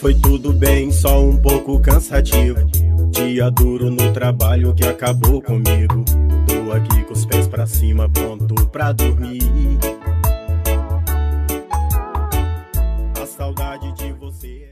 foi tudo bem, só um pouco cansativo. Dia duro no trabalho que acabou comigo. Tô aqui com os pés pra cima, pronto pra dormir.